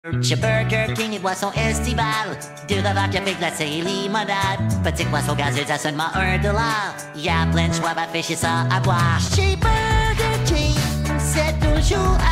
Chez Burger King et boissons estivales, 2 repas, café glacé et limonade. Petite boisson gazeuse à seulement $1. Y a plein de choix, va ficher ça à boire. Chez Burger King, c'est toujours